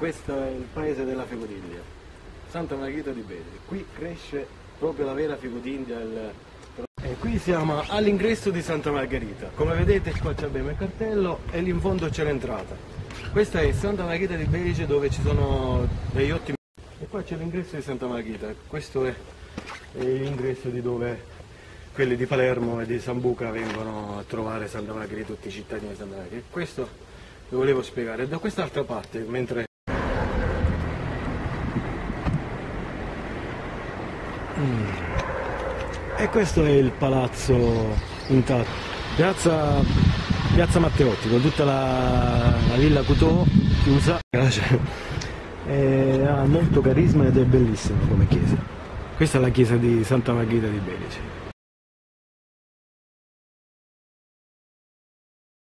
questo è il paese della fico d'India, Santa Margherita di Belice. Qui cresce proprio la vera fico d'India. E qui siamo all'ingresso di Santa Margherita. Come vedete qua abbiamo il cartello e lì in fondo c'è l'entrata. Questa è Santa Margherita di Belice, dove ci sono degli ottimi... E qua c'è l'ingresso di Santa Margherita. Questo è l'ingresso di dove quelli di Palermo e di Sambuca vengono a trovare Santa Margherita, tutti i cittadini di Santa Margherita. Questo lo volevo spiegare. Da quest'altra parte, mentre... E questo è il palazzo intatto, piazza Matteotti, con tutta la villa Couteau chiusa, ha molto carisma ed è bellissima come chiesa. Questa è la chiesa di Santa Margherita di Belice.